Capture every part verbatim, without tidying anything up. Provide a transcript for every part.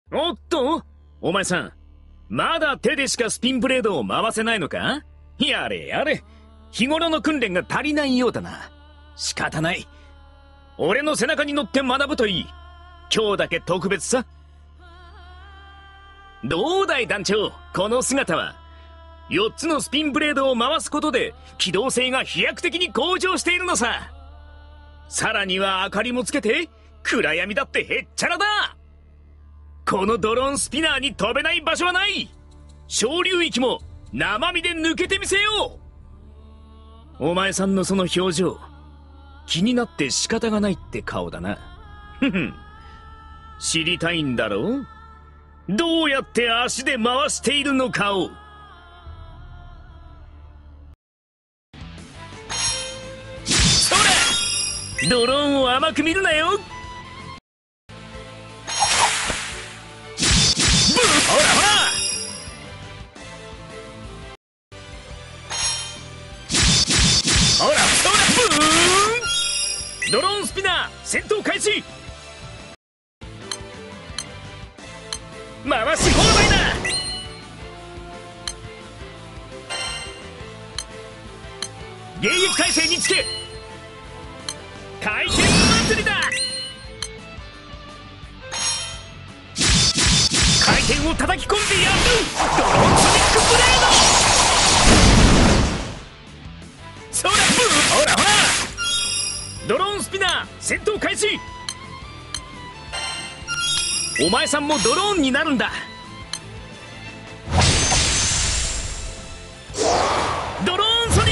おっと、お前さん、まだ手でしかスピンブレードを回せないのか？やれやれ、日頃の訓練が足りないようだな。仕方ない。俺の背中に乗って学ぶといい。今日だけ特別さ。どうだい団長、この姿は。よっつのスピンブレードを回すことで機動性が飛躍的に向上しているのさ。さらには明かりもつけて暗闇だってへっちゃらだ。このドローンスピナーに飛べない場所はない。小流域も生身で抜けてみせよう。お前さんのその表情、気になって仕方がないって顔だな。ふふん、知りたいんだろう？どうやって足で回しているのかを。そら、ドローンを甘く見るなよ。ブー、ほらほら、ほらそら、ブーン。ドローンスピナー戦闘開始。回し放題だ。迎撃態勢につけ。回転祭りだ。回転を叩き込んでやる。ドローンソニックブレード。そらブー、ほらほら、ドローンスピナー戦闘開始。お前さんもドローンになるんだ。ドローンソニックブレー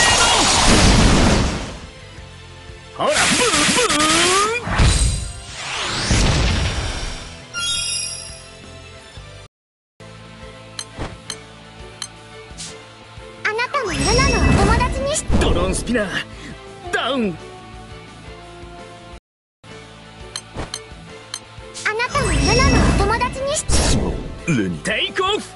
ド。ほらブーブーン。 あなたもルナのお友達にし。 ドローンスピナーダウン。 あなたもルナのお友達にし。 テイクオフ。